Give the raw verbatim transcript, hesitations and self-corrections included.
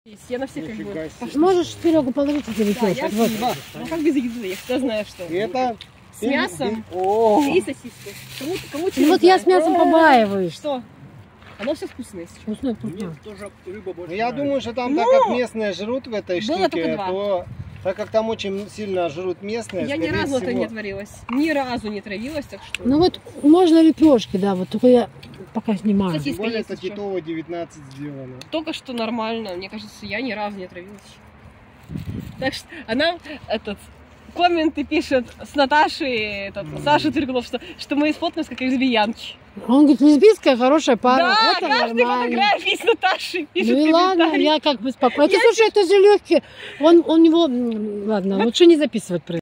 Я на всех как бы... Можешь Серегу половить и Да, я вот. ну как без еды? Я всегда знаю, что. Это... С мясом О, и сосиски. Кому, кому Ну вот я с мясом побаиваюсь. Что? Оно все вкусное. Вкусно, вкусно. Тоже рыба больше. я думаю, что там, Ну, так как местные жрут в этой было только штуке, два. то... Так как там очень сильно жрут местные, Я ни скорее разу это всего- не отварилась. Ни разу не травилась, так что... Ну вот можно лепешки, да, вот только я пока снимаю. Сосиски. Тем более есть это еще. Титово девятнадцать сделано. Только что нормально. Мне кажется, я ни разу не отравилась. Так что она этот... Комменты пишет с Наташей, этот, Саша Тверглов, что, что мы сфоткаемся как лесбиянки. Он говорит, лесбийская хорошая пара. Да, это каждый нормально. фотографии с Наташей пишет Ну и ладно, комментарий. я как бы спокойно. Это, Я слушай, это же легкий. Он, у него, м, ладно, лучше не записывать про это.